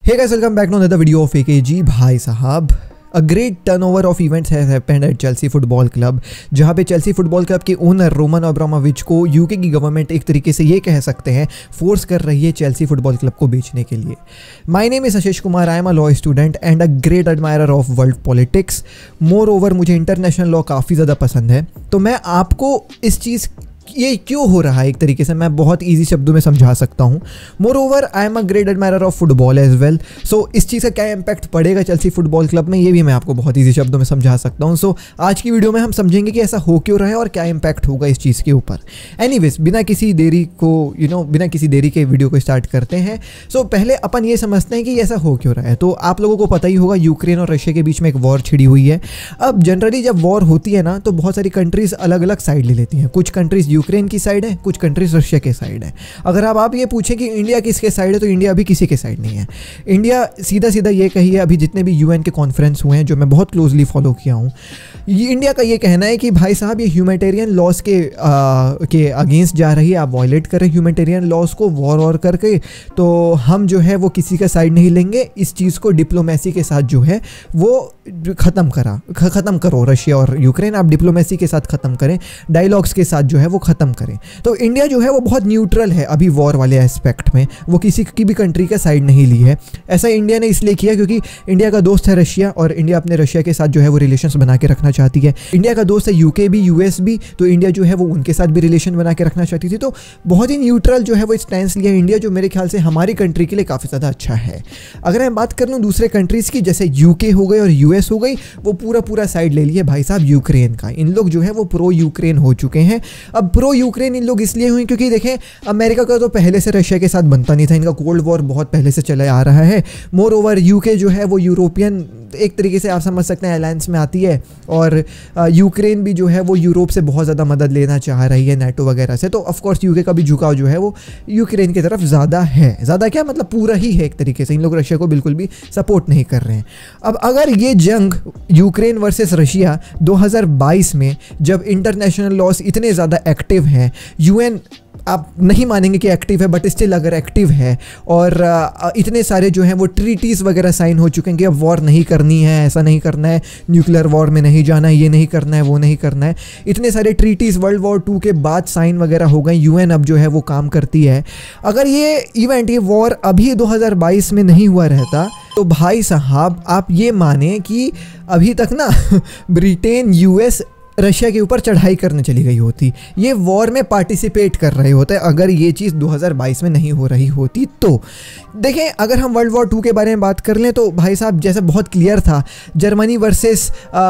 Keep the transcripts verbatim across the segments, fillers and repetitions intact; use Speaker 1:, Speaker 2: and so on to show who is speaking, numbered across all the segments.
Speaker 1: Hey guys, welcome back to another video of A K G. भाई साहब, a great turnover of events has happened at Chelsea Football Club, जहाँ पे Chelsea football club के owner Roman Abramovich को UK की government एक तरीके से ये कह सकते हैं फोर्स कर रही है चेल्सी फुटबॉल क्लब को बेचने के लिए। My name is Ashish Kumar, I am a law student and a great admirer of world politics. Moreover मुझे इंटरनेशनल लॉ काफ़ी ज़्यादा पसंद है, तो मैं आपको इस चीज़ ये क्यों हो रहा है एक तरीके से मैं बहुत इजी शब्दों में समझा सकता हूँ। Moreover I am a great admirer of football as well, so इस चीज़ का क्या इम्पैक्ट पड़ेगा चेल्सी फुटबॉल क्लब में, ये भी मैं आपको बहुत इजी शब्दों में समझा सकता हूँ। सो so, आज की वीडियो में हम समझेंगे कि ऐसा हो क्यों रहा है और क्या इम्पैक्ट होगा इस चीज़ के ऊपर। एनीवेज, बिना किसी देरी को यू you नो know, बिना किसी देरी के वीडियो को स्टार्ट करते हैं। सो so, पहले अपन ये समझते हैं कि ऐसा हो क्यों रहा है। तो आप लोगों को पता ही होगा, यूक्रेन और रशिया के बीच में एक वॉर छिड़ी हुई है। अब जनरली जब वॉर होती है ना, तो बहुत सारी कंट्रीज अलग अलग साइड ले लेती हैं। कुछ कंट्रीज यूक्रेन की साइड है, कुछ कंट्रीज रशिया के साइड है। अगर आप आप ये पूछें कि इंडिया किसके साइड है, तो इंडिया अभी किसी के साइड नहीं है। इंडिया सीधा सीधा ये कही है, अभी जितने भी यूएन के कॉन्फ्रेंस हुए हैं जो मैं बहुत क्लोजली फॉलो किया हूँ, ये इंडिया का ये कहना है कि भाई साहब ये ह्यूमैनिटेरियन लॉज के आ, के अगेंस्ट जा रही है, आप वायलेट करें ह्यूमैनिटेरियन लॉज को वॉर वॉर करके, तो हम जो है वो किसी का साइड नहीं लेंगे। इस चीज़ को डिप्लोमेसी के साथ जो है वो ख़त्म करा ख़त्म करो, रशिया और यूक्रेन आप डिप्लोमेसी के साथ ख़त्म करें, डायलॉग्स के साथ जो है वो ख़त्म करें। तो इंडिया जो है वो बहुत न्यूट्रल है अभी वॉर वाले एस्पेक्ट में, वो किसी की भी कंट्री का साइड नहीं ली है। ऐसा इंडिया ने इसलिए किया क्योंकि इंडिया का दोस्त है रशिया, और इंडिया अपने रशिया के साथ जो है वो रिलेशंस बना के रखना चाहती है। इंडिया का दोस्त है यूके भी, यूएस भी, तो इंडिया जो है वो उनके साथ भी रिलेशन बना के रखना चाहती थी। तो बहुत ही न्यूट्रल जो है वो स्टैंस लिया इंडिया, जो मेरे ख्याल से हमारी कंट्री के लिए काफ़ी ज़्यादा अच्छा है। अगर मैं बात कर लूँ दूसरे कंट्रीज़ की, जैसे यूके हो गई और यूएस हो गई, वो पूरा पूरा साइड ले लिए भाई साहब यूक्रेन का। इन लोग जो है वो प्रो यूक्रेन हो चुके हैं। अब प्रो यूक्रेन इन लोग इसलिए हुए क्योंकि देखें, अमेरिका का तो पहले से रशिया के साथ बनता नहीं था, इनका कोल्ड वॉर बहुत पहले से चला आ रहा है। मोर ओवर यूके जो है वो यूरोपियन एक तरीके से आप समझ सकते हैं अलायंस में आती है, और यूक्रेन भी जो है वो यूरोप से बहुत ज़्यादा मदद लेना चाह रही है नेटो वगैरह से। तो ऑफकोर्स यूके का भी झुकाव जो है वो यूक्रेन की तरफ ज़्यादा है। ज़्यादा क्या मतलब पूरा ही है एक तरीके से, इन लोग रशिया को बिल्कुल भी सपोर्ट नहीं कर रहे हैं। अब अगर ये जंग यूक्रेन वर्सेस रशिया दो हज़ार बाईस में, जब इंटरनेशनल लॉज इतने ज़्यादा एक्टिव हैं, यूएन आप नहीं मानेंगे कि एक्टिव है बट स्टिल अगर एक्टिव है, और इतने सारे जो हैं वो ट्रीटीज़ वगैरह साइन हो चुके हैं कि अब वॉर नहीं करनी है, ऐसा नहीं करना है, न्यूक्लियर वॉर में नहीं जाना है, ये नहीं करना है, वो नहीं करना है, इतने सारे ट्रीटीज़ वर्ल्ड वॉर टू के बाद साइन वगैरह हो गए, यूएन अब जो है वो काम करती है। अगर ये इवेंट, ये वॉर अभी दो हज़ार बाईस में नहीं हुआ रहता, तो भाई साहब आप ये माने कि अभी तक ना ब्रिटेन, यूएस रशिया के ऊपर चढ़ाई करने चली गई होती, ये वॉर में पार्टिसिपेट कर रहे होते अगर ये चीज़ दो हज़ार बाईस में नहीं हो रही होती। तो देखें, अगर हम वर्ल्ड वॉर टू के बारे में बात कर लें, तो भाई साहब जैसे बहुत क्लियर था, जर्मनी वर्सेस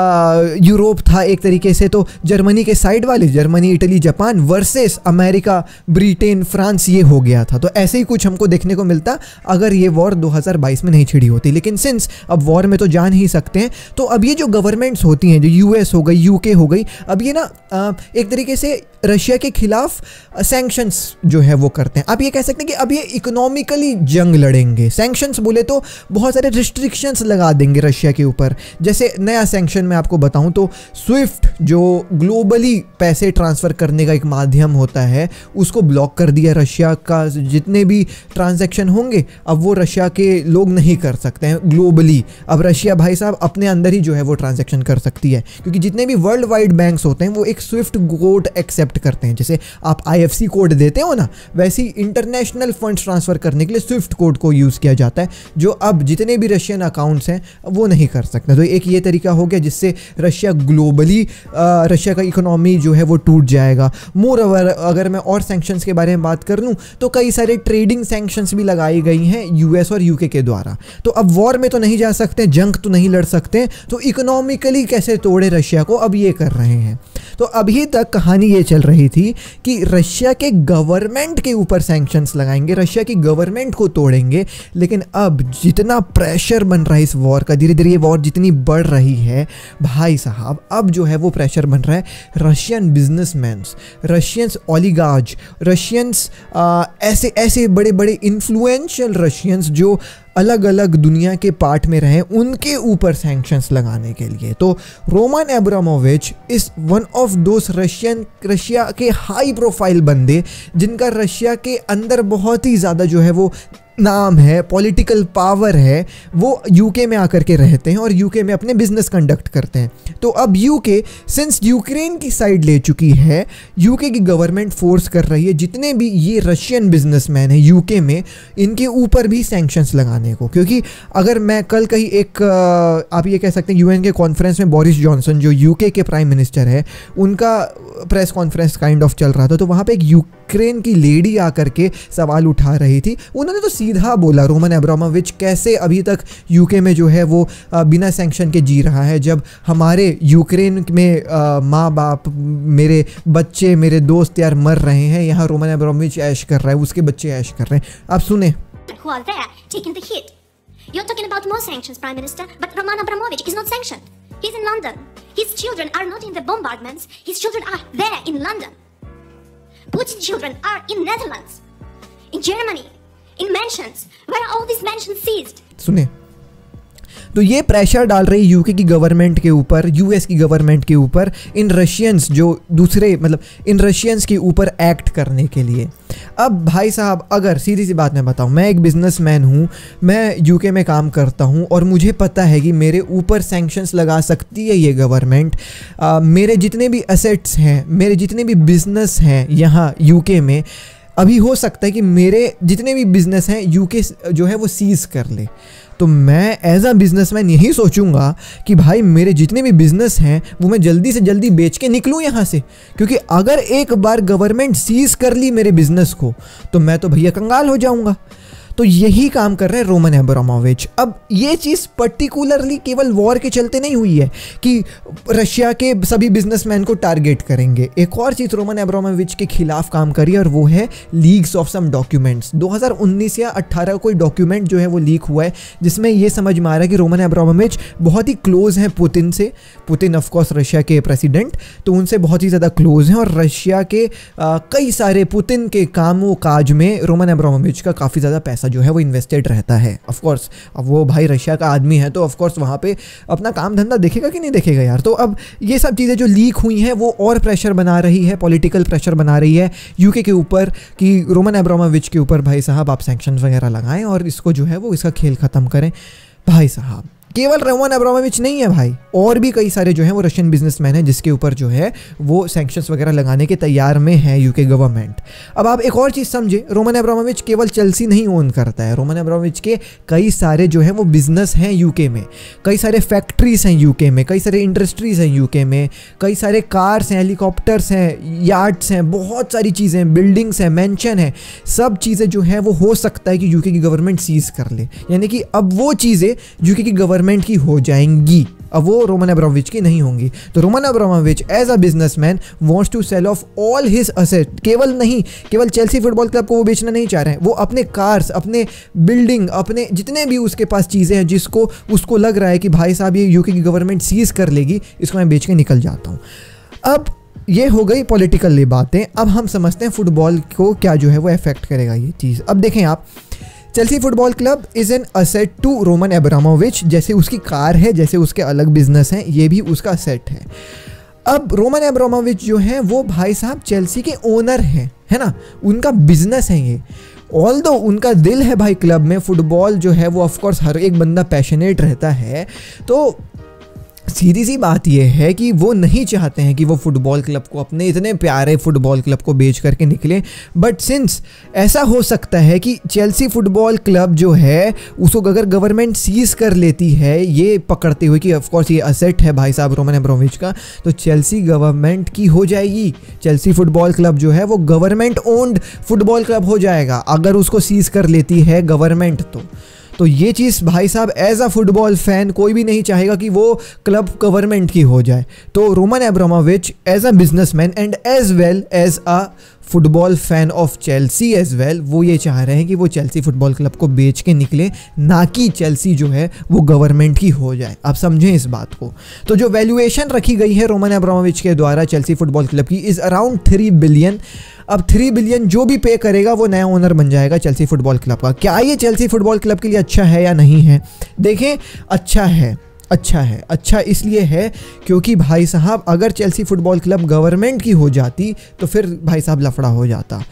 Speaker 1: यूरोप था एक तरीके से, तो जर्मनी के साइड वाले Germany, Italy, Japan versus America, Britain, France, ये हो गया था। तो ऐसे ही कुछ हमको देखने को मिलता अगर ये वॉर दो हज़ार बाईस में नहीं छिड़ी होती। लेकिन सिंस अब वॉर में तो जान ही सकते हैं, तो अब ये जो गवर्नमेंट्स होती हैं, जो यूएस हो गई, यूके हो गई, अब ये ना एक तरीके से रशिया के खिलाफ सैंक्शंस जो है वो करते हैं। आप ये कह सकते हैं कि अब ये इकोनॉमिकली जंग लड़ेंगे। सैंक्शंस बोले तो बहुत सारे रिस्ट्रिक्शंस लगा देंगे रशिया के ऊपर। जैसे नया सैंक्शन मैं आपको बताऊं तो स्विफ्ट, जो ग्लोबली पैसे ट्रांसफ़र करने का एक माध्यम होता है, उसको ब्लॉक कर दिया। रशिया का जितने भी ट्रांजैक्शन होंगे अब वो रशिया के लोग नहीं कर सकते हैं ग्लोबली। अब रशिया भाई साहब अपने अंदर ही जो है वो ट्रांजैक्शन कर सकती है, क्योंकि जितने भी वर्ल्ड वाइड बैंक्स होते हैं वो एक स्विफ्ट कोड एक्सेप्ट करते हैं। जैसे आप आईएफसी कोड देते हो ना, वैसे ही इंटरनेशनल फंड्स ट्रांसफर करने के लिए स्विफ्ट कोड को यूज़ किया जाता है, जो अब जितने भी रशियन अकाउंट्स हैं वो नहीं कर सकते। तो एक ये तरीका हो गया जिससे रशिया ग्लोबली, रशिया का इकोनॉमी जो है वो टूट जाएगा। मोर ओवर अगर मैं और सैंक्शंस के बारे में बात कर लूँ, तो कई सारे ट्रेडिंग सैंक्शंस भी लगाई गई हैं यूएस और यूके के द्वारा। तो अब वॉर में तो नहीं जा सकते, जंग तो नहीं लड़ सकते, तो इकोनॉमिकली कैसे तोड़े रशिया को, अब ये कर रहे हैं। तो अभी तक कहानी ये चल रही थी कि रशिया के गवर्नमेंट के ऊपर सैंक्शंस लगाएंगे, रशिया की गवर्नमेंट को तोड़ेंगे। लेकिन अब जितना प्रेशर बन रहा है इस वॉर का, धीरे धीरे ये वॉर जितनी बढ़ रही है भाई साहब, अब जो है वो प्रेशर बन रहा है Russian businessmen, Russians oligarch, Russians ऐसे ऐसे बड़े बड़े इन्फ्लुएंशियल रशियंस जो अलग अलग दुनिया के पार्ट में रहे, उनके ऊपर सैंक्शंस लगाने के लिए। तो Roman Abramovich is one of those Russian Russia के हाई प्रोफाइल बंदे जिनका रशिया के अंदर बहुत ही ज़्यादा जो है वो नाम है, पॉलिटिकल पावर है, वो यूके में आकर के रहते हैं और यूके में अपने बिजनेस कंडक्ट करते हैं। तो अब यूके सिंस यूक्रेन की साइड ले चुकी है, यूके की गवर्नमेंट फोर्स कर रही है जितने भी ये रशियन बिजनेसमैन हैं यूके में, इनके ऊपर भी सैंक्शंस लगाने को। क्योंकि अगर मैं कल कहीं एक आप ये कह सकते हैं यूएन के कॉन्फ्रेंस में बोरिस जॉनसन जो यूके के प्राइम मिनिस्टर है, उनका प्रेस कॉन्फ्रेंस काइंड ऑफ चल रहा था, तो वहाँ पे एक यूक्रेन की लेडी आकर के सवाल उठा रही थी। उन्होंने तो सीधा बोला रोमन अब्रामोविच कैसे अभी तक यूके में जो है वो बिना सैंक्शन के जी रहा है, जब हमारे यूक्रेन में माँ बाप, मेरे बच्चे, मेरे दोस्त यार मर रहे हैं, यहाँ रोमन अब्रामोविच ऐश कर रहा है, उसके बच्चे ऐश कर रहे हैं। आप सुने।
Speaker 2: Who are there taking the hit? You're talking about more sanctions, Prime Minister, but Roman Abramovich is not sanctioned. He's in London. His children are not in the bombardments. His children are there in London. Putin's children are in Netherlands, in Germany, in mansions. Where are all these mansions seized?
Speaker 1: सुने, तो ये pressure डाल रही UK की government के ऊपर, US की government के ऊपर, इन रशियंस जो दूसरे मतलब इन रशियंस के ऊपर एक्ट करने के लिए। अब भाई साहब, अगर सीधी सी बात मैं बताऊं, मैं एक बिजनेसमैन हूं, मैं यूके में काम करता हूं और मुझे पता है कि मेरे ऊपर सैंक्शंस लगा सकती है ये गवर्नमेंट। मेरे जितने भी एसेट्स हैं, मेरे जितने भी बिजनेस हैं यहाँ यूके में, अभी हो सकता है कि मेरे जितने भी बिजनेस हैं यूके जो है वो सीज़ कर ले। तो मैं एज अ बिजनेसमैन यही सोचूंगा कि भाई मेरे जितने भी बिजनेस हैं वो मैं जल्दी से जल्दी बेच के निकलूँ यहाँ से, क्योंकि अगर एक बार गवर्नमेंट सीज़ कर ली मेरे बिजनेस को तो मैं तो भैया कंगाल हो जाऊँगा। तो यही काम कर रहे हैं रोमन अब्रामोविच। अब ये चीज़ पर्टिकुलरली केवल वॉर के चलते नहीं हुई है कि रशिया के सभी बिजनेसमैन को टारगेट करेंगे। एक और चीज़ रोमन अब्रामोविच के खिलाफ काम करी और वो है लीक्स ऑफ सम डॉक्यूमेंट्स। दो हज़ार उन्नीस या अट्ठारह कोई डॉक्यूमेंट जो है वो लीक हुआ है जिसमें ये समझ में आ रहा है कि रोमन अब्रामोविच बहुत ही क्लोज हैं पुतिन से। पुतिन ऑफकोर्स रशिया के प्रेसिडेंट, तो उनसे बहुत ही ज़्यादा क्लोज हैं और रशिया के आ, कई सारे पुतिन के कामों काज में रोमन अब्रामोविच का काफ़ी ज़्यादा पैसा जो है वो इन्वेस्टेड रहता है। ऑफ कोर्स अब वो भाई रशिया का आदमी है तो ऑफ कोर्स वहाँ पे अपना काम धंधा देखेगा कि नहीं देखेगा यार। तो अब ये सब चीज़ें जो लीक हुई हैं वो और प्रेशर बना रही है, पॉलिटिकल प्रेशर बना रही है यूके के ऊपर कि रोमन अब्रामोविच के ऊपर भाई साहब आप सैंक्शंस वगैरह लगाएं और इसको जो है वो इसका खेल ख़त्म करें। भाई साहब केवल रोमन अब्रामोविच नहीं है भाई, और भी कई सारे जो हैं वो रशियन बिजनेसमैन हैं जिसके ऊपर जो है वो सैंक्शंस वगैरह लगाने के तैयार में है यूके गवर्नमेंट। अब आप एक और चीज़ समझे, रोमन अब्रामोविच केवल चेल्सी नहीं ओन करता है, रोमन अब्रामोविच के कई सारे जो है वो बिजनेस हैं यूके में, कई सारे फैक्ट्रीज हैं यूके में, कई सारे इंडस्ट्रीज़ हैं यूके में, कई सारे कार्स हैं, हेलीकॉप्टर्स हैं, यार्ड्स हैं, बहुत सारी चीज़ें, बिल्डिंग्स हैं, मैंशन है, सब चीज़ें जो हैं वो हो सकता है कि यूके की गवर्नमेंट सीज कर ले। यानी कि अब वो चीज़ें यूके की गवर्नमेंट की हो जाएंगी, अब वो रोमन अब्रामोविच की नहीं होंगी। तो Roman Abramovich as a businessman wants to sell off all his asset. केवल नहीं, केवल चेल्सी फुटबॉल क्लब को वो बेचना नहीं चाह रहे हैं, वो अपने कार्स, अपने बिल्डिंग, अपने जितने भी उसके पास चीज़ें हैं जिसको उसको लग रहा है कि भाई साहब ये यूके की गवर्नमेंट सीज कर लेगी, इसको मैं बेच के निकल जाता हूँ। अब ये हो गई पॉलिटिकल बातें। अब हम समझते हैं फुटबॉल को क्या जो है वो अफेक्ट करेगा ये चीज़। अब देखें आप, Chelsea football club is an asset to Roman Abramovich. जैसे उसकी कार है, जैसे उसके अलग बिजनेस हैं, ये भी उसका असेट है। अब रोमन अब्रामोविच जो है वो भाई साहब चेल्सी के ओनर हैं, है ना, उनका बिजनेस है ये। ऑल दो उनका दिल है भाई क्लब में, फुटबॉल जो है वो ऑफकोर्स हर एक बंदा पैशनेट रहता है, तो सीधी सी बात यह है कि वो नहीं चाहते हैं कि वो फुटबॉल क्लब को, अपने इतने प्यारे फुटबॉल क्लब को बेच करके निकले। बट सिंस ऐसा हो सकता है कि चेल्सी फुटबॉल क्लब जो है उसको अगर गवर्नमेंट सीज कर लेती है, ये पकड़ते हुए कि ऑफकोर्स ये असेट है भाई साहब रोमन अब्रामोविच का, तो चेल्सी गवर्नमेंट की हो जाएगी। चेल्सी फुटबॉल क्लब जो है वो गवर्नमेंट ओन्ड फुटबॉल क्लब हो जाएगा अगर उसको सीज कर लेती है गवर्नमेंट। तो तो ये चीज़ भाई साहब एज अ फुटबॉल फैन कोई भी नहीं चाहेगा कि वो क्लब गवर्नमेंट की हो जाए। तो Roman Abramovich as a businessman and as well as a football fan of Chelsea as well, वो ये चाह रहे हैं कि वो चेल्सी फुटबॉल क्लब को बेच के निकले, ना कि चेल्सी जो है वो गवर्नमेंट की हो जाए। आप समझें इस बात को। तो जो वैल्यूएशन रखी गई है रोमन अब्रामोविच के द्वारा चेल्सी फुटबॉल क्लब की इज़ अराउंड थ्री बिलियन। अब थ्री बिलियन जो भी पे करेगा वो नया ओनर बन जाएगा चेल्सी फुटबॉल क्लब का। क्या ये चेल्सी फुटबॉल क्लब के लिए अच्छा है या नहीं है? देखें, अच्छा है, अच्छा है। अच्छा इसलिए है क्योंकि भाई साहब अगर चेल्सी फुटबॉल क्लब गवर्नमेंट की हो जाती तो फिर भाई साहब लफड़ा हो जाता।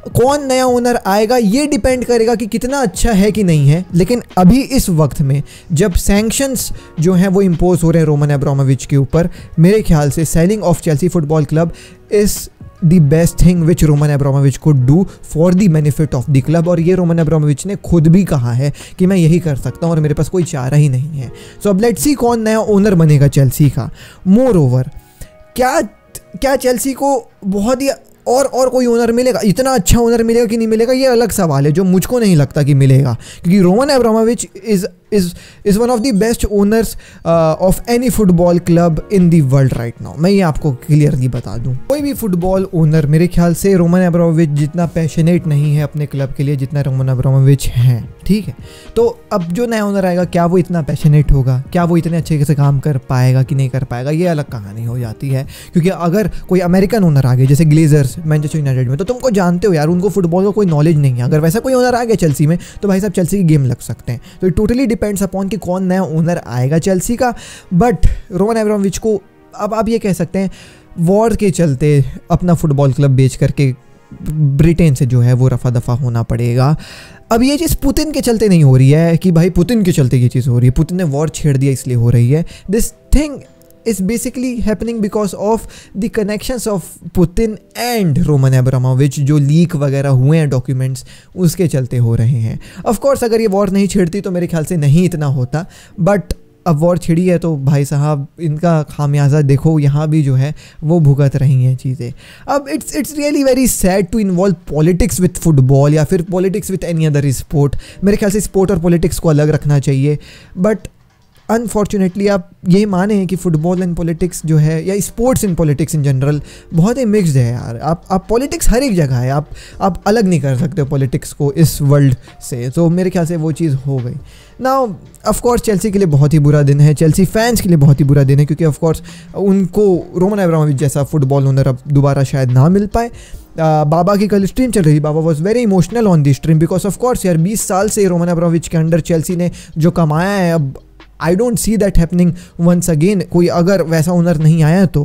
Speaker 1: कौन नया ओनर आएगा ये डिपेंड करेगा कि कितना अच्छा है कि नहीं है। लेकिन अभी इस वक्त में जब सैंक्शंस जो हैं वो इम्पोज हो रहे हैं रोमन अब्रामोविच के ऊपर, मेरे ख्याल से selling off Chelsea football club is the best thing which Roman Abramovich could do for the benefit of the club. और ये रोमन अब्रामोविच ने खुद भी कहा है कि मैं यही कर सकता हूँ और मेरे पास कोई चारा ही नहीं है। सो अब लेट्स सी कौन नया ओनर बनेगा चेल्सी का। मोर ओवर क्या क्या चेल्सी को बहुत ही और और कोई ओनर मिलेगा, इतना अच्छा ओनर मिलेगा कि नहीं मिलेगा, ये अलग सवाल है जो मुझको नहीं लगता कि मिलेगा, क्योंकि Roman Abramovich is is is one of the best owners of any football club in the world right now. मैं ये आपको क्लियरली बता दूं, कोई भी फुटबॉल ओनर मेरे ख्याल से रोमन अब्रामोविच जितना पैशनेट नहीं है अपने क्लब के लिए जितना रोमन अब्रामोविच हैं, ठीक है। तो अब जो नया ओनर आएगा क्या वो इतना पैशनेट होगा, क्या वो इतने अच्छे से काम कर पाएगा कि नहीं कर पाएगा, ये अलग कहानी हो जाती है। क्योंकि अगर कोई अमेरिकन ओनर आ गया जैसे ग्लेजर्स मैनचेस्टर यूनाइटेड में, तो तुमको जानते हो यार उनको फुटबॉल का कोई नॉलेज नहीं है। अगर वैसा कोई ओनर आ गया चेल्सी में तो भाई साहब चेल्सी की गेम लग सकते हैं। तो इट टोटली डिपेंड्स अपॉन कि कौन नया ओनर आएगा चेल्सी का। बट रोमन अब्रामोविच को अब आप ये कह सकते हैं वॉर के चलते अपना फुटबॉल क्लब बेच करके ब्रिटेन से जो है वो रफा दफा होना पड़ेगा। अब ये चीज़ पुतिन के चलते नहीं हो रही है कि भाई पुतिन के चलते ये चीज़ हो रही है, पुतिन ने वॉर छेड़ दिया इसलिए हो रही है। This thing is basically happening because of the connections of Putin and Roman Abramovich, जो लीक वगैरह हुए हैं डॉक्यूमेंट्स उसके चलते हो रहे हैं। ऑफ कोर्स अगर ये वॉर नहीं छेड़ती तो मेरे ख्याल से नहीं इतना होता, बट अब वॉर छिड़ी है तो भाई साहब इनका खामियाजा देखो, यहाँ भी जो है वो भुगत रही हैं चीज़ें। अब it's it's really very sad to involve politics with football या फिर politics with any other sport. मेरे ख्याल से स्पोर्ट और पॉलिटिक्स को अलग रखना चाहिए, बट अनफॉर्चुनेटली आप ये माने हैं कि फुटबॉल एंड पॉलिटिक्स जो है या sports in politics in general बहुत ही मिक्स्ड है यार। आप आप पॉलिटिक्स हर एक जगह है, आप आप अलग नहीं कर सकते पॉलिटिक्स को इस वर्ल्ड से। तो मेरे ख्याल से वो चीज़ हो गई। नाउ ऑफ कोर्स चेल्सी के लिए बहुत ही बुरा दिन है, चेल्सी फैंस के लिए बहुत ही बुरा दिन है, क्योंकि ऑफ कोर्स उनको रोमन अब्रामोविच जैसा फुटबॉल ओनर अब दोबारा शायद ना मिल पाए। Uh, बाबा की कल स्ट्रीम चल रही थी, Baba was very emotional on the stream because of course यार बीस साल से रोमन अब्रामोविच के अंडर चेल्सी ने जो कमाया है, अब I don't see that happening once again. कोई अगर वैसा ओनर नहीं आया तो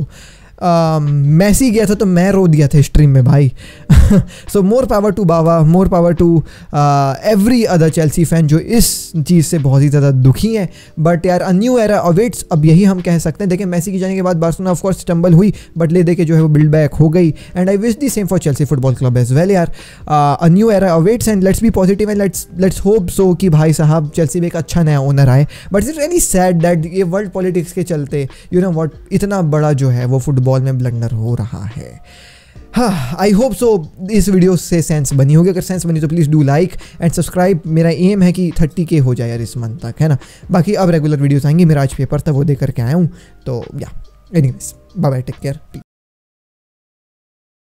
Speaker 1: मैसी गया था तो मैं रो दिया था स्ट्रीम में भाई। So more power to Baba, more power to every other Chelsea fan जो इस चीज़ से बहुत ही ज़्यादा दुखी हैं। बट यार अ न्यू एरा अवेट्स, अब यही हम कह सकते हैं। देखिए मैसी के जाने के बाद बार्सिलोना ऑफ कोर्स स्टम्बल हुई, बट ले दे के जो है वो बिल्ड बैक हो गई, and I wish the same for Chelsea football club as well यार। A new era awaits and let's be positive and let's let's hope so कि भाई साहब चेल्सी में एक अच्छा नया ओनर आए। But it's really sad that ये वर्ल्ड पॉलिटिक्स के चलते यू नो व्हाट इतना बड़ा जो है वो फुटबॉल में ब्लंडर हो रहा है। हाँ, आई होप सो इस वीडियो से सेंस बनी होगी। अगर सेंस बनी तो please do like and subscribe. मेरा एम है कि थर्टी के हो जाए यार इस मंथ तक, है ना। बाकी अब रेगुलर वीडियोस आएंगी, मेरा आज पेपर था वो दे करके आया हूँ। तो या anyways bye bye, take care.